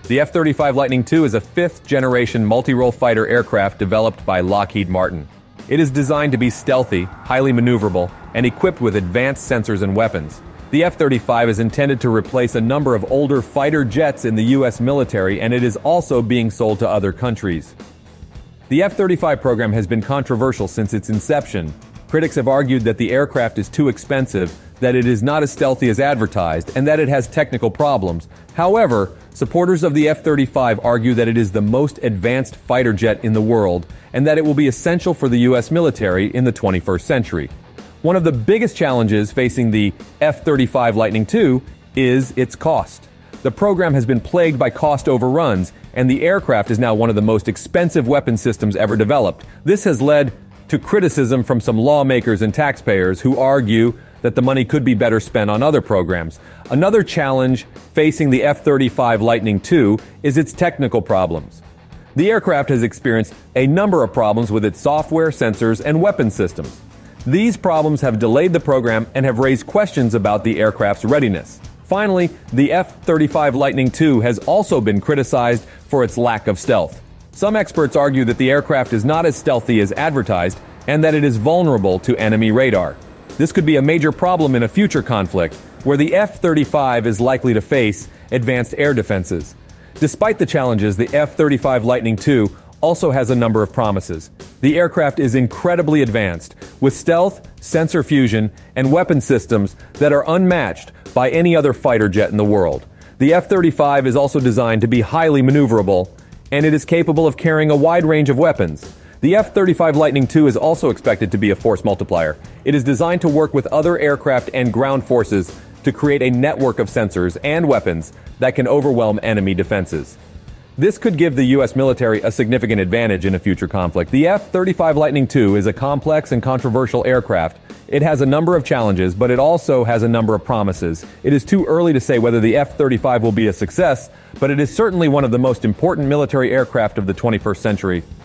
The F-35 Lightning II is a fifth-generation multi-role fighter aircraft developed by Lockheed Martin. It is designed to be stealthy, highly maneuverable, and equipped with advanced sensors and weapons. The F-35 is intended to replace a number of older fighter jets in the U.S. military, and it is also being sold to other countries. The F-35 program has been controversial since its inception. Critics have argued that the aircraft is too expensive, that it is not as stealthy as advertised, and that it has technical problems. However, supporters of the F-35 argue that it is the most advanced fighter jet in the world, and that it will be essential for the U.S. military in the 21st century. One of the biggest challenges facing the F-35 Lightning II is its cost. The program has been plagued by cost overruns, and the aircraft is now one of the most expensive weapon systems ever developed. This has led to criticism from some lawmakers and taxpayers who argue that the money could be better spent on other programs. Another challenge facing the F-35 Lightning II is its technical problems. The aircraft has experienced a number of problems with its software, sensors, and weapon systems. These problems have delayed the program and have raised questions about the aircraft's readiness. Finally, the F-35 Lightning II has also been criticized for its lack of stealth. Some experts argue that the aircraft is not as stealthy as advertised and that it is vulnerable to enemy radar. This could be a major problem in a future conflict, where the F-35 is likely to face advanced air defenses. Despite the challenges, the F-35 Lightning II also has a number of promises. The aircraft is incredibly advanced, with stealth, sensor fusion, and weapon systems that are unmatched by any other fighter jet in the world. The F-35 is also designed to be highly maneuverable, and it is capable of carrying a wide range of weapons. The F-35 Lightning II is also expected to be a force multiplier. It is designed to work with other aircraft and ground forces to create a network of sensors and weapons that can overwhelm enemy defenses. This could give the U.S. military a significant advantage in a future conflict. The F-35 Lightning II is a complex and controversial aircraft. It has a number of challenges, but it also has a number of promises. It is too early to say whether the F-35 will be a success, but it is certainly one of the most important military aircraft of the 21st century.